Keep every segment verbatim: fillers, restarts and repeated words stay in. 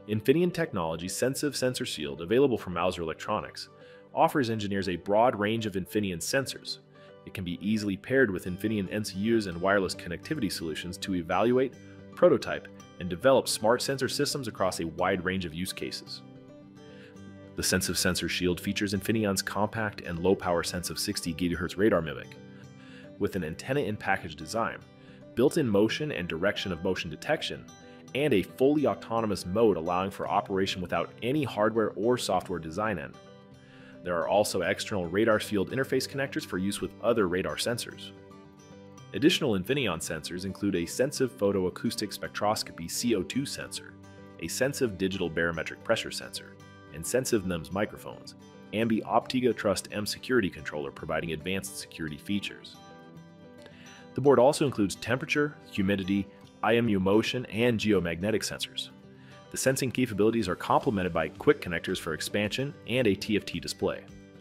Infineon Technology's XENSIV Sensor Shield, available from Mouser Electronics, offers engineers a broad range of Infineon sensors. It can be easily paired with Infineon N C Us and wireless connectivity solutions to evaluate, prototype, and develop smart sensor systems across a wide range of use cases. The XENSIV Sensor Shield features Infineon's compact and low-power SENSIV sixty gigahertz radar mimic, with an antenna-in-package design, built-in motion and direction of motion detection, and a fully autonomous mode allowing for operation without any hardware or software design in. There are also external radar field interface connectors for use with other radar sensors. Additional Infineon sensors include a XENSIV photoacoustic spectroscopy C O two sensor, a XENSIV digital barometric pressure sensor, and XENSIV N E M S microphones, and the Optiga Trust M security controller providing advanced security features. The board also includes temperature, humidity, I M U motion, and geomagnetic sensors. The sensing capabilities are complemented by quick connectors for expansion and a T F T display.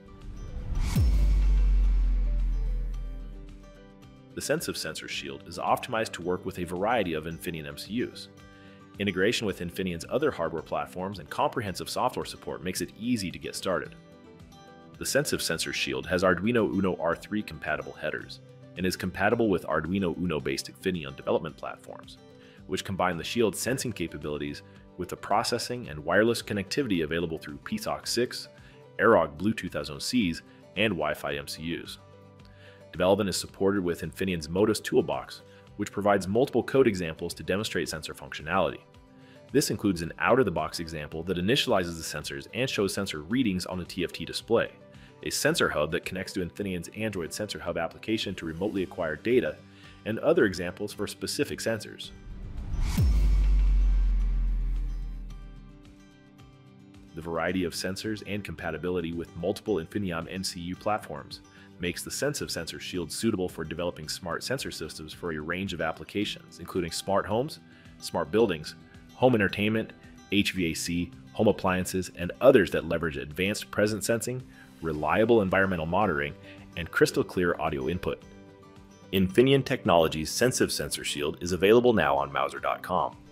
The XENSIV Sensor Shield is optimized to work with a variety of Infineon M C Us. Integration with Infineon's other hardware platforms and comprehensive software support makes it easy to get started. The XENSIV Sensor Shield has Arduino Uno R three compatible headers and is compatible with Arduino Uno-based Infineon development platforms, which combine the Shield's sensing capabilities with the processing and wireless connectivity available through P S O C six, AirOg Bluetooth S O Cs, and Wi-Fi M C Us. Development is supported with Infineon's Modus Toolbox, which provides multiple code examples to demonstrate sensor functionality. This includes an out-of-the-box example that initializes the sensors and shows sensor readings on a T F T display, a sensor hub that connects to Infineon's Android Sensor Hub application to remotely acquire data, and other examples for specific sensors. The variety of sensors and compatibility with multiple Infineon M C U platforms makes the XENSIV Sensor Shield suitable for developing smart sensor systems for a range of applications, including smart homes, smart buildings, home entertainment, H V A C, home appliances, and others that leverage advanced presence sensing, reliable environmental monitoring, and crystal clear audio input. Infineon Technology's XENSIV Sensor Shield is available now on Mouser dot com.